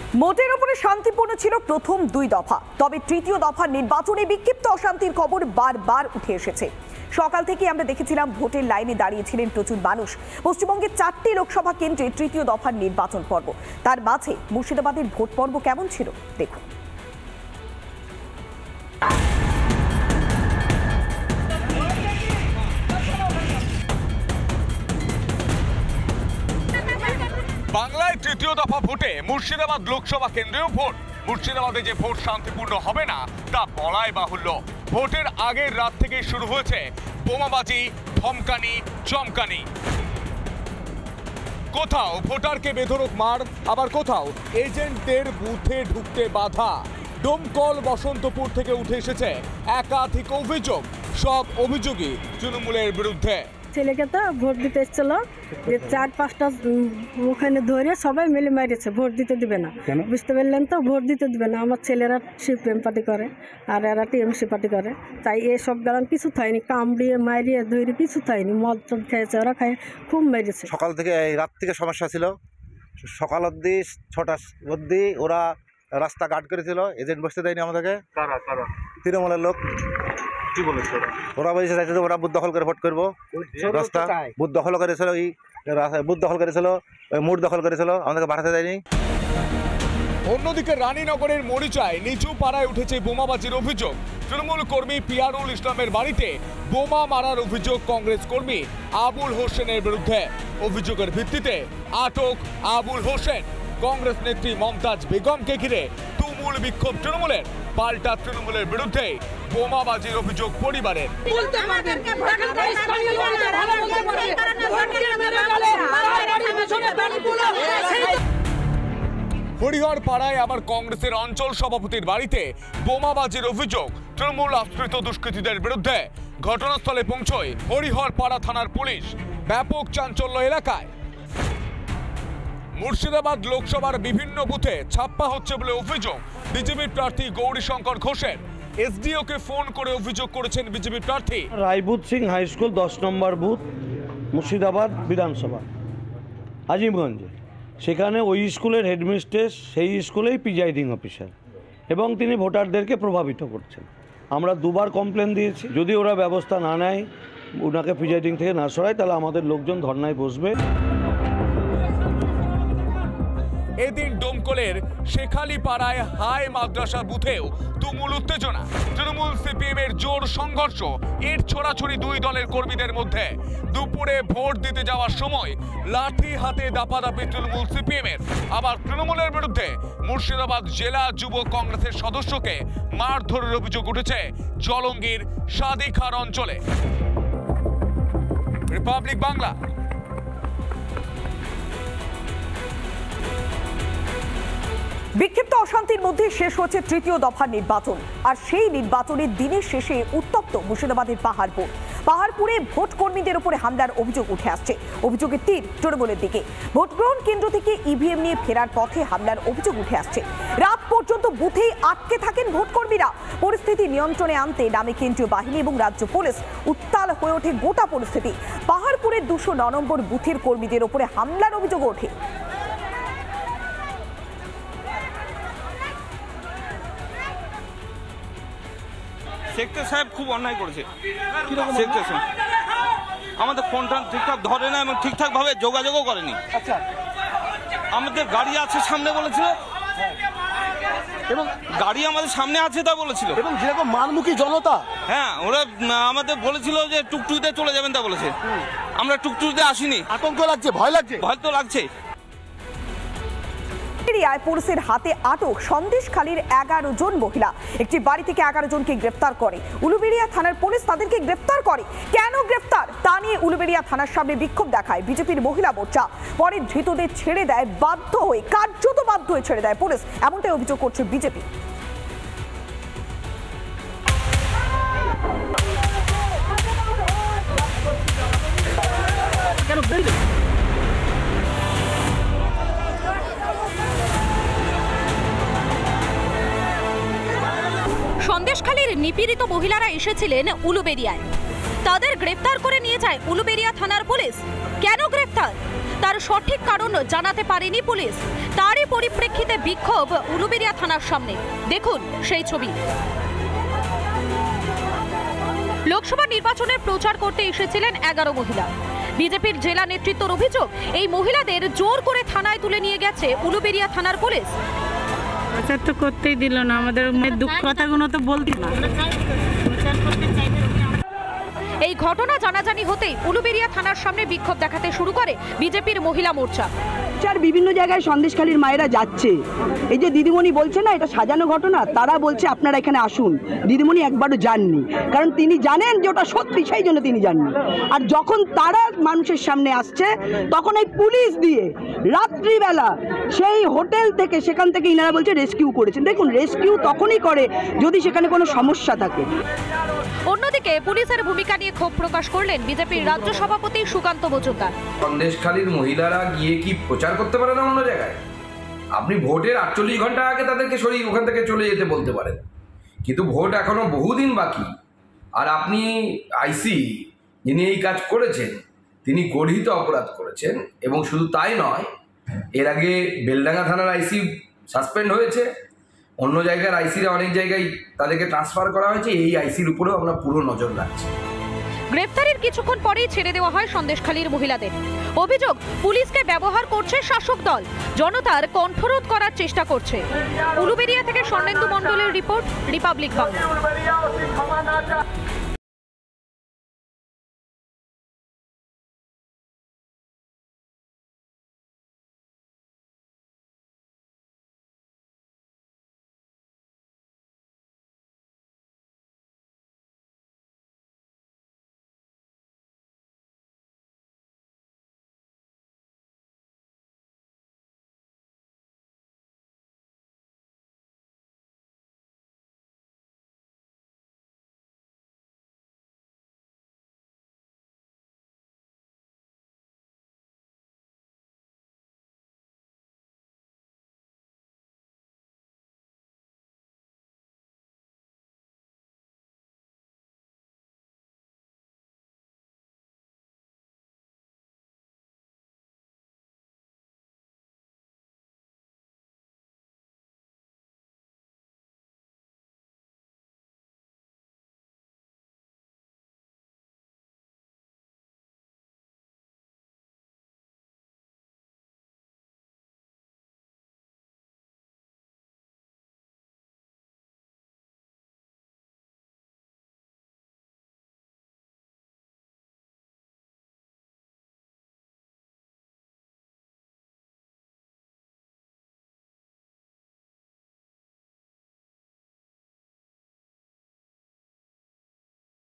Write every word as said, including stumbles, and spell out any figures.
মোটের উপরে শান্তিপূর্ণ ছিল প্রথম দুই দফা, তবে তৃতীয় দফার নির্বাচনে বিক্ষিপ্ত অশান্তির খবর বারবার উঠে এসেছে। সকাল থেকে আমরা দেখেছিলাম ভোটের লাইনে দাঁড়িয়েছিলেন প্রচুর মানুষ। পশ্চিমবঙ্গের চারটি লোকসভা কেন্দ্রে তৃতীয় দফার নির্বাচন পর্ব, তার মাঝে মুর্শিদাবাদের ভোট পর্ব কেমন ছিল দেখুন। বাংলায় তৃতীয় দফা ভোটে মুর্শিদাবাদ লোকসভা কেন্দ্রেও ভোট। মুর্শিদাবাদে যে ভোট শান্তিপূর্ণ হবে না তা বলাই বাহুল্য। ভোটের আগের রাত থেকেই শুরু হয়েছে বোমাবাজি, ধমকানি, চমকানি। কোথাও ভোটারকে বেধড়ক মার, আবার কোথাও এজেন্টদের বুথে ঢুকতে বাধা। ডোমকল, বসন্তপুর থেকে উঠে এসেছে একাধিক অভিযোগ। সব অভিযোগই তৃণমূলের বিরুদ্ধে। ছেলেকে তো ভোট দিতে এসেছিল, যে চার পাঁচটা ওখানে ধরে সবাই মিলে মারিয়েছে, ভোট দিতে দিবে না। বুঝতে পারলেন তো, ভোট দিতে দিবে না। আমার ছেলেরা সিপিএম পার্টি করে আর এরা টিএমসি পার্টি করে, তাই এসব গান কিছু থাইনি, কামড়িয়ে মারিয়ে ধরে কিছু থাইনি। মদ টদ খেয়েছে, ওরা খায় খুব মেরেছে। সকাল থেকে রাত থেকে সমস্যা ছিল, সকাল অবধি ছটা অবধি ওরা রাস্তা গার্ড করেছিল, এজেন্ট বসতে দেয়নি আমাদেরকে। তৃণমূলের লোক কি বলেছে, ওরা বলেছে চাইছে ওরা বুথ দখল করে ভোট করবো। রাস্তা বুথ দখল করেছিল, ওই বুথ দখল করেছিল, মুড দখল করেছিল, আমাদেরকে বাড়াতে দেয়নি। অন্যদিকে রানীনগরের মরিচায় নিচু পাড়ায় উঠেছে বোমাবাজির অভিযোগ। তৃণমূল কর্মী পিয়ারুল ইসলামের বাড়িতে বোমা মারার অভিযোগ কংগ্রেস কর্মী আবুল হোসেনের বিরুদ্ধে। অভিযোগের ভিত্তিতে আটক আবুল হোসেন। কংগ্রেস নেত্রী মমতাজ বেগমকে ঘিরে তুমুল বিক্ষোভ তৃণমূলের। পাল্টা তৃণমূলের বিরুদ্ধে বোমাবাজির অভিযোগ পরিবারের। হরিহর পাড়ায় আবার কংগ্রেসের অঞ্চল সভাপতির বাড়িতে বোমাবাজির অভিযোগ তৃণমূল আশ্রিত দুষ্কৃতীদের বিরুদ্ধে। ঘটনাস্থলে পৌঁছয় হরিহর পাড়া থানার পুলিশ। ব্যাপক চাঞ্চল্য এলাকায়। মুর্শিদাবাদ লোকসভার বিভিন্ন বুথে ছাপ্পা হচ্ছে বলে অভিযোগ বিজেপি প্রার্থী গৌরীশঙ্কর ঘোষের। এসডিওকে ফোন করে অভিযোগ করেছেন বিজেপি প্রার্থী। রায়বুত সিং হাই স্কুল দশ নম্বর বুথ, মুর্শিদাবাদ বিধানসভা, আজিমগঞ্জে। সেখানে ওই স্কুলের হেডমিস্ট্রেস সেই স্কুলেই প্রিজাইডিং অফিসার, এবং তিনি ভোটারদেরকে প্রভাবিত করছেন। আমরা দুবার কমপ্লেন দিয়েছি, যদি ওরা ব্যবস্থা না নেয়, ওনাকে প্রিজাইডিং থেকে না সরায়, তাহলে আমাদের লোকজন ধর্নায় বসবে। এদিন ডোমকলের শেখালি পাড়ায় হাই মাদ্রাসা বুথেও তুমুল উত্তেজনা। তৃণমূল সিপিএম এর জোর সংঘর্ষ, ইট ছোড়াছুড়ি দুই দলের কর্মীদের মধ্যে। দুপুরে ভোট দিতে যাওয়ার সময় লাঠি হাতে দাপাদাপি তৃণমূল সিপিএম এর। আবার তৃণমূলের বিরুদ্ধে মুর্শিদাবাদ জেলা যুব কংগ্রেসের সদস্যকে মারধরের অভিযোগ উঠেছে জলঙ্গির সাদিখার অঞ্চলে। রিপাবলিক বাংলা। বিক্ষিপ্ত অশান্তির মধ্যে শেষ হচ্ছে তৃতীয় দফার নির্বাচন, আর সেই নির্বাচনের দিনের শেষে উত্তপ্ত মুর্শিদাবাদের পাহাড়পুর। পাহাড়পুরে ভোট কর্মীদের উপরে হামলার অভিযোগ উঠে আসছে। অভিযোগের তীর তৃণমূলের দিকে। ভোট গ্রহণ কেন্দ্র থেকে ইভিএম নিয়ে ফেরার পথে হামলার অভিযোগ উঠে আসছে। রাত পর্যন্ত বুথেই আটকে থাকেন ভোট কর্মীরা। পরিস্থিতি নিয়ন্ত্রণে আনতে নামে কেন্দ্রীয় বাহিনী এবং রাজ্য পুলিশ। উত্তাল হয়ে ওঠে গোটা পরিস্থিতি। পাহাড়পুরের দুশো ন নম্বর বুথের কর্মীদের উপরে হামলার অভিযোগ ওঠে। সেক্টর সাহেব খুব অন্যায় করেছে। সেক্টর সাহেব আমাদের ফোনটা ঠিকঠাক ধরে না এবং ঠিকঠাক ভাবে যোগাযোগও করেনি। আচ্ছা, আমাদের গাড়ি আছে সামনে বলেছিল, এবং গাড়ি আমাদের সামনে আছে তা বলেছিল, এবং যেরকম মানমুখী জনতা, হ্যাঁ ওরা আমাদের বলেছিল যে টুকটুকিতে চলে যাবেন তা বলেছে। আমরা টুকটুকিতে আসিনি। আতঙ্ক লাগছে, ভয় লাগছে, ভয় তো লাগছে। পুলিশের হাতে আটক সন্দেশখালীর এগারো জন মহিলা। একটি বাড়ি থেকে এগারো জনকে গ্রেফতার করে উলুবেড়িয়া থানার পুলিশ। তাদেরকে গ্রেফতার করে কেন গ্রেফতার তা নিয়ে উলুবেড়িয়া থানার সামনে বিক্ষোভ দেখায় বিজেপির মহিলা মোর্চা। পরে ধৃতদের ছেড়ে দেয় বাধ্য হয়ে, কার্যত বাধ্য হয়ে ছেড়ে দেয় পুলিশ, এমনটাই অভিযোগ করছে বিজেপি। সন্দেশখালীর নিপীড়িত মহিলারা এসেছিলেন উলুবেড়িয়ায়। তাদের গ্রেফতার করে নিয়ে যায় উলুবেড়িয়া থানার পুলিশ। কেন গ্রেফতার তার সঠিক কারণ জানাতে পারেনি পুলিশ। তারই পরিপ্রেক্ষিতে বিক্ষোভ উলুবেড়িয়া থানার সামনে। দেখুন সেই ছবি। লোকসভা নির্বাচনের প্রচার করতে এসেছিলেন এগারো মহিলা। বিজেপির জেলা নেতৃত্বের অভিযোগ, এই মহিলাদের জোর করে থানায় তুলে নিয়ে গেছে উলুবেড়িয়া থানার পুলিশ। প্রচার তো করতেই দিল না, আমাদের দুঃখ কথাগুলো তো বলতে না। এই ঘটনা জানাজানি হতেই উলুবেড়িয়া থানার সামনে বিক্ষোভ দেখাতে শুরু করে বিজেপির মহিলা মোর্চা। চার বিভিন্ন জায়গায় সন্দেশখালীর মায়েরা যাচ্ছে, এই যে দিদিমণি বলছে না এটা সাজানো ঘটনা, তারা বলছে আপনারা এখানে আসুন। দিদিমণি একবারও যাননি, কারণ তিনি জানেন যে ওটা সত্যি, সেই জন্য তিনি যাননি। আর যখন তারা মানুষের সামনে আসছে তখন এই পুলিশ দিয়ে রাত্রিবেলা সেই হোটেল থেকে সেখান থেকে ইনারা বলছে রেস্কিউ করেছেন। দেখুন, রেস্কিউ তখনই করে যদি সেখানে কোনো সমস্যা থাকে। অন্যদিকে পুলিশের ভূমিকা নিয়ে ক্ষোভ প্রকাশ করলেন বিজেপির রাজ্য সভাপতি সুকান্ত মজুমদার। সন্দেশখালীর মহিলারা গিয়ে কি প্রচার করতে পারে না অন্য জায়গায়? আপনি ভোটের আটচল্লিশ ঘন্টা আগে তাদেরকে সরিয়ে ওখান থেকে চলে যেতে বলতে পারেন, কিন্তু ভোট এখনো বহুদিন বাকি। আর আপনি আইসি যিনি এই কাজ করেছেন তিনি গর্হিত অপরাধ করেছেন, এবং শুধু তাই নয়, এর আগে বেলডাঙ্গা থানার আইসি সাসপেন্ড হয়েছে, অন্য জায়গার আইসিরা অনেক জায়গায় তাদেরকে ট্রান্সফার করা হয়েছে। এই আইসির উপরেও আমরা পুরো নজর রাখছি। গ্রেফতারের কিছুক্ষণ পরেই ছেড়ে দেওয়া হয় সন্দেশখালীর মহিলাদের। অভিযোগ, পুলিশকে ব্যবহার করছে শাসক দল, জনতার কণ্ঠরোধ করার চেষ্টা করছে। উলুবেড়িয়া থেকে স্বর্ণেন্দু মণ্ডলের রিপোর্ট, রিপাবলিক বাংলা।